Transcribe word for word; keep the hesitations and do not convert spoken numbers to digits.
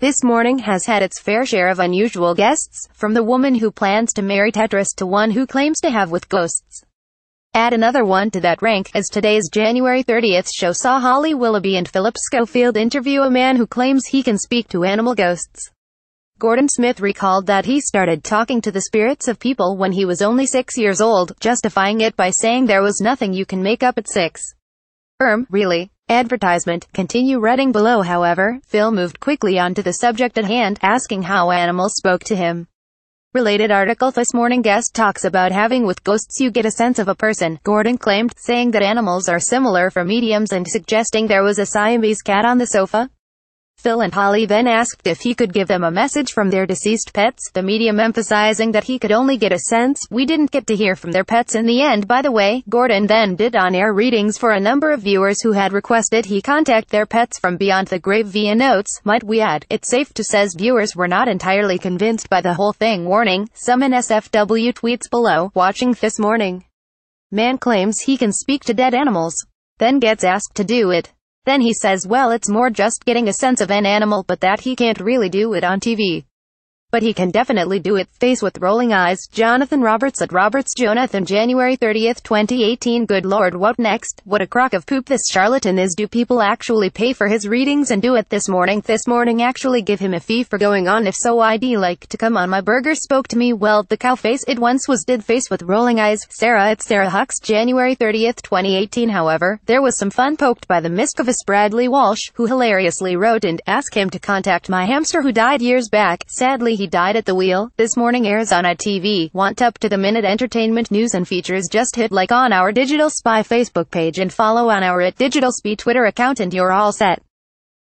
This morning has had its fair share of unusual guests, from the woman who plans to marry Tetris to one who claims to have with ghosts. Add another one to that rank, as today's January thirtieth show saw Holly Willoughby and Philip Schofield interview a man who claims he can speak to animal ghosts. Gordon Smith recalled that he started talking to the spirits of people when he was only six years old, justifying it by saying there was nothing you can make up at six. Um, really? Advertisement. Continue reading below. However, Phil moved quickly on to the subject at hand, asking how animals spoke to him. Related article. This morning guest talks about having with ghosts you get a sense of a person, Gordon claimed, saying that animals are similar for mediums and suggesting there was a Siamese cat on the sofa. Phil and Holly then asked if he could give them a message from their deceased pets, the medium emphasizing that he could only get a sense. We didn't get to hear from their pets in the end, by the way. Gordon then did on-air readings for a number of viewers who had requested he contact their pets from beyond the grave via notes. Might we add, it's safe to says viewers were not entirely convinced by the whole thing. Warning, some N S F W tweets below. Watching This Morning. Man claims he can speak to dead animals. Then gets asked to do it. Then he says well it's more just getting a sense of an animal, but that he can't really do it on T V. But he can definitely do it. Face with rolling eyes. Jonathan Roberts at Roberts Jonathan January thirtieth twenty eighteen. Good lord, what next? What a crock of poop this charlatan is. Do people actually pay for his readings and do it this morning? This morning actually give him a fee for going on? If so, I'd like to come on. My burger spoke to me. Well, the cow face it once was did. Face with rolling eyes. Sarah at Sarah Hux January thirtieth twenty eighteen. However, there was some fun poked by the mischievous Bradley Walsh, who hilariously wrote and asked him to contact my hamster who died years back. Sadly, he died at the wheel. This morning airs on I T V. Want up to the minute entertainment news and features? Just hit like on our Digital Spy Facebook page and follow on our at Digital Spy Twitter account and you're all set.